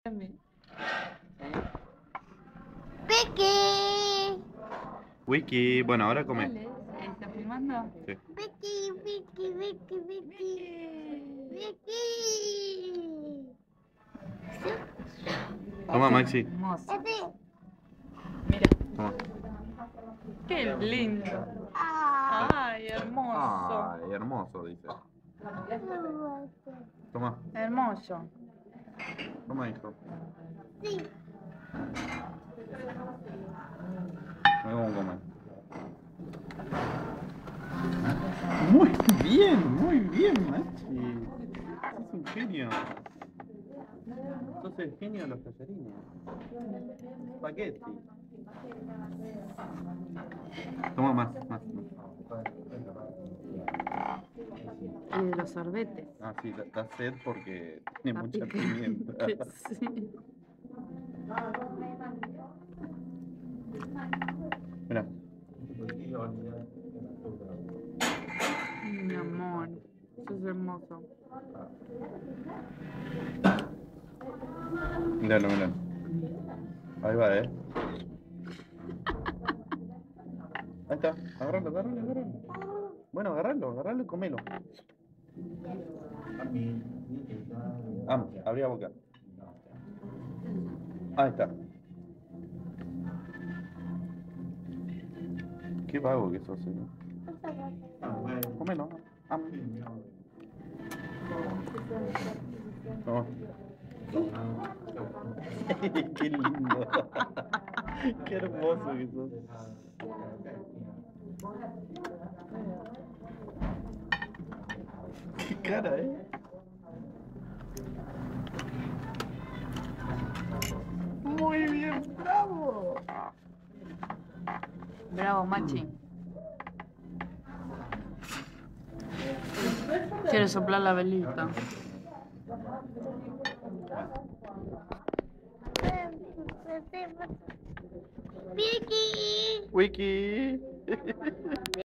Vicky. Wiki, bueno, ahora come. Dale, ¿está filmando? Sí. Vicky, Vicky, Vicky, Vicky. Vicky. Toma, Maxi. Hermoso. Este. Mira, Toma. qué lindo. Ah. Ay, hermoso. Ay, hermoso, dice. Toma, Hermoso. toma, hijo. Sí. Mira cómo come. Muy bien, Maxi. Sos un genio. Sos el genio de los tallarines. Spaghetti. Toma más. Y de los sorbetes. Ah, sí, da sed porque tiene mucha Papi. pimienta. Sí. Mira. Mi amor, eso es hermoso. Míralo. Ahí va, Ahí está. Agárralo. Bueno, agárralo y comelo. Vamos, abrí la boca. Ahí está. Qué vago que sos, Comelo. Toma. Qué lindo. Qué hermoso que sos. Qué cara, Muy bien, bravo. Bravo, Machi. Quiero soplar la velita. Vicky. Wiki.